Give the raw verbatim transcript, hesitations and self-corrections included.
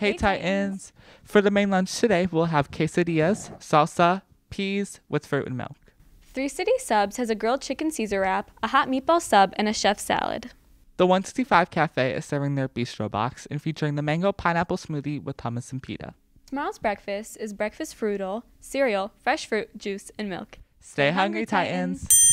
Hey, hey Titans. Titans! For the main lunch today, we'll have quesadillas, salsa, peas with fruit and milk. Three City Subs has a grilled chicken Caesar wrap, a hot meatball sub, and a chef salad. The one sixty-five Cafe is serving their bistro box and featuring the mango pineapple smoothie with hummus and pita. Tomorrow's breakfast is breakfast frugal, cereal, fresh fruit, juice, and milk. Stay, Stay hungry, hungry, Titans. Titans.